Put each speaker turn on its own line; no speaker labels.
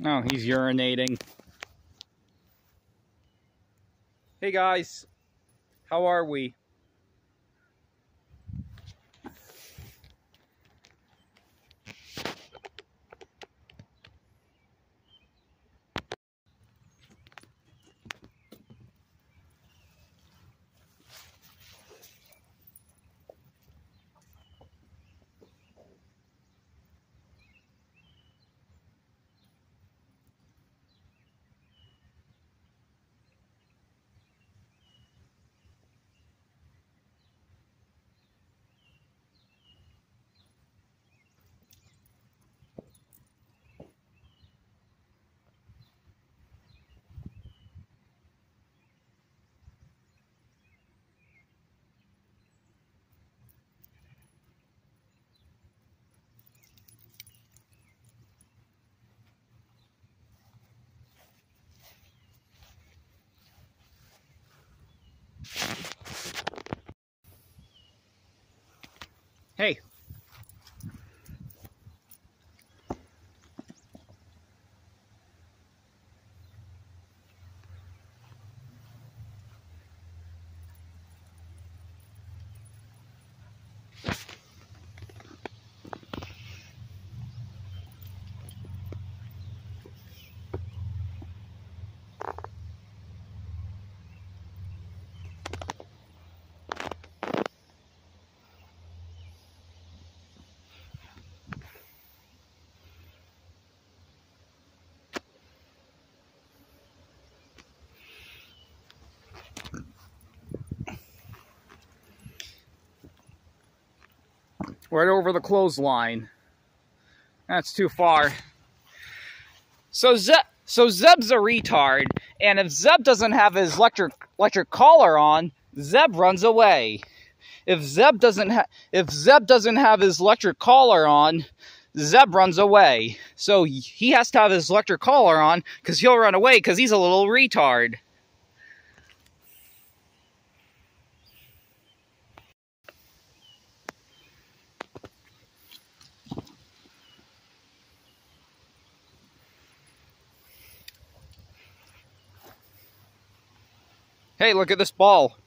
Oh, he's urinating. Hey guys, how are we? Hey. Right over the clothesline. That's too far. So Zeb's a retard, and if Zeb doesn't have his electric collar on, Zeb runs away. If Zeb doesn't have his electric collar on, Zeb runs away. So he has to have his electric collar on because he'll run away because he's a little retard. Hey, look at this ball.